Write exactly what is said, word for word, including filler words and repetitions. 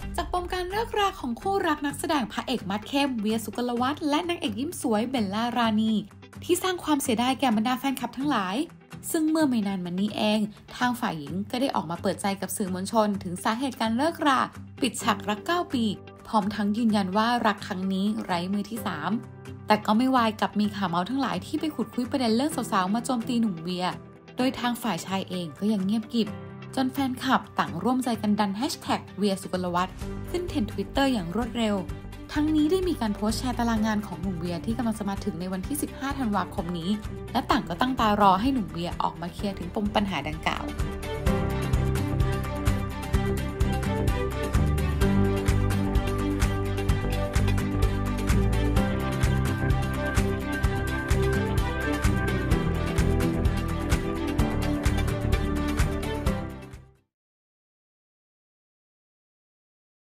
จากปมการเลิกราของคู่รักนักแสดงพระเอกมัดเข้มเวียสุกลวัฒน์และนางเอกยิ้มสวยเบลล่ารานีที่สร้างความเสียดายแก่บรรดาแฟนคลับทั้งหลายซึ่งเมื่อไม่นานมานี้เองทางฝ่ายหญิงก็ได้ออกมาเปิดใจกับสื่อมวลชนถึงสาเหตุการเลิกราปิดฉากรักเก้าปีพร้อมทั้งยืนยันว่ารักครั้งนี้ไร้มือที่สามแต่ก็ไม่วายกับมีข่าวเมาส์ทั้งหลายที่ไปขุดคุยประเด็นเรื่องสาวๆมาโจมตีหนุ่มเวียโดยทางฝ่ายชายเองก็ยังเงียบกริบจนแฟนคลับต่างร่วมใจกันดันแฮชแท็กเวียสุกลวัฒน์ขึ้นเทรนด์ ทวิตเตอร์ อย่างรวดเร็วทั้งนี้ได้มีการโพสต์แชร์ตารางงานของหนุ่มเวียที่กำลังจะมาถึงในวันที่สิบห้าธันวาคมนี้และต่างก็ตั้งตารอให้หนุ่มเวียออกมาเคลียร์ถึงปมปัญหาดังกล่าว